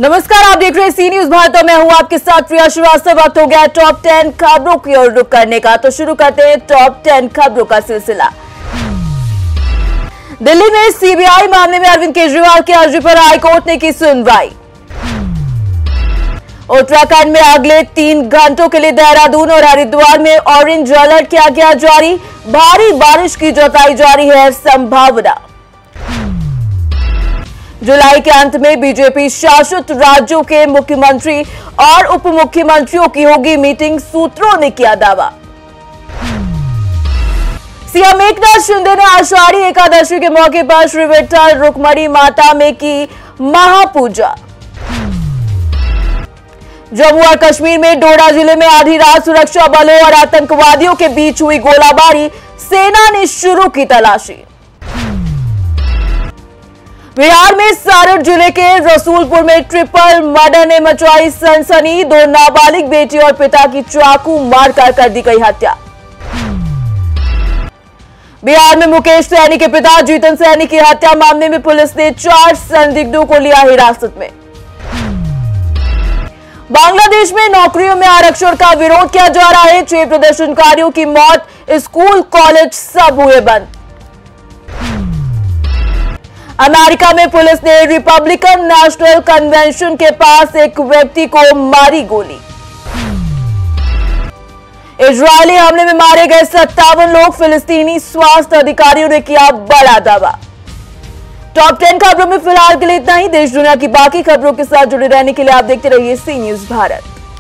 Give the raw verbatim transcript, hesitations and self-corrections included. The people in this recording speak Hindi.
नमस्कार, आप देख रहे हैं सी न्यूज भारत और मैं हूं आपके साथ प्रिया श्रीवास्तव। वक्त हो गया टॉप टेन खबरों की ओर रुख करने का, तो शुरू करते हैं टॉप टेन खबरों का सिलसिला। दिल्ली में सीबीआई मामले में अरविंद केजरीवाल की अर्जी पर हाईकोर्ट ने की सुनवाई। उत्तराखंड में अगले तीन घंटों के लिए देहरादून और हरिद्वार में ऑरेंज अलर्ट किया गया जारी, भारी बारिश की जताई जा रही है संभावना। जुलाई के अंत में बीजेपी शासित राज्यों के मुख्यमंत्री और उप मुख्यमंत्रियों की होगी मीटिंग, सूत्रों ने किया दावा। सीएम एकनाथ शिंदे ने आषाढ़ी एकादशी के मौके पर श्री विठ्ठल रुक्मणी माता में की महापूजा। जम्मू और कश्मीर में डोडा जिले में आधी रात सुरक्षा बलों और आतंकवादियों के बीच हुई गोलाबारी, सेना ने शुरू की तलाशी। बिहार में सारण जिले के रसूलपुर में ट्रिपल मर्डर ने मचाई सनसनी, दो नाबालिग बेटी और पिता की चाकू मारकर कर दी गई हत्या। बिहार में मुकेश सैनी के पिता जीतन सैनी की हत्या मामले में पुलिस ने चार संदिग्धों को लिया हिरासत में। बांग्लादेश में नौकरियों में आरक्षण का विरोध किया जा रहा है, छह प्रदर्शनकारियों की मौत, स्कूल कॉलेज सब हुए बंद। अमेरिका में पुलिस ने रिपब्लिकन नेशनल कन्वेंशन के पास एक व्यक्ति को मारी गोली। इजरायली हमले में मारे गए सत्तावन लोग, फिलिस्तीनी स्वास्थ्य अधिकारियों ने किया बड़ा दावा। टॉप टेन खबरों में फिलहाल के लिए इतना ही। देश दुनिया की बाकी खबरों के साथ जुड़े रहने के लिए आप देखते रहिए सी न्यूज भारत।